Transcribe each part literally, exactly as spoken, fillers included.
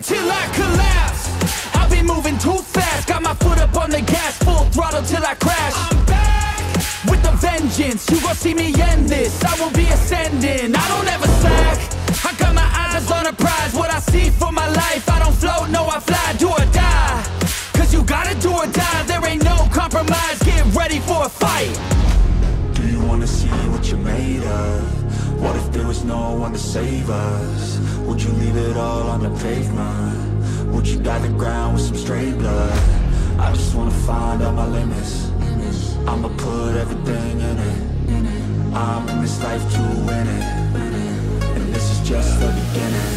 till I collapse. I've been moving too fast, got my foot up on the gas, full throttle till I crash. I'm back with a vengeance, you gon' see me end this. I will be ascending, I don't ever slack. I got my eyes on a prize, what I see for my life. I don't float, no I fly, do or die. Cause you gotta do or die, there ain't no compromise. Get ready for a fight. Do you wanna see what you're made of? What if there was no one to save us? Would you leave it all on the pavement? Would you dye the ground with some stray blood? I just wanna find out my limits. I'ma put everything in it. I'm in this life to win it, and this is just the beginning.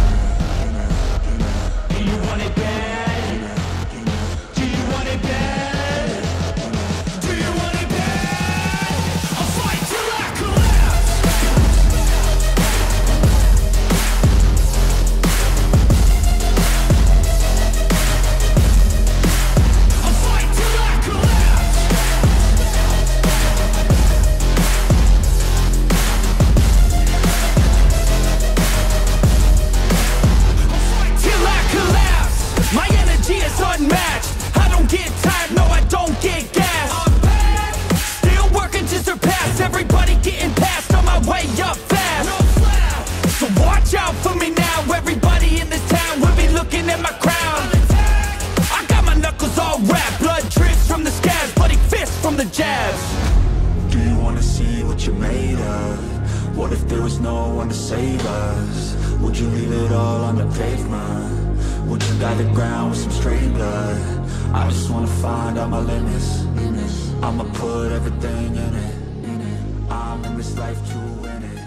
Do you want it bad? Do you want it bad? Do you want it bad? I'll fight till I collapse. I'll fight till I collapse. Till I collapse. My energy is unmatched. I don't get tired, no I don't get gas. I'm back, still working to surpass. Everybody getting past, on my way up fast. No slap. So watch out for me now. Everybody in this town will be looking at my crown. I got my knuckles all wrapped, blood drips from the scabs, bloody fists from the jabs. Do you wanna see what you're made of? What if there was no one to save us? Would you leave it all on the pavement? Would you dye the ground with some stray blood? I just wanna find out my limits. I'ma put everything in it. I'm in this life to win it.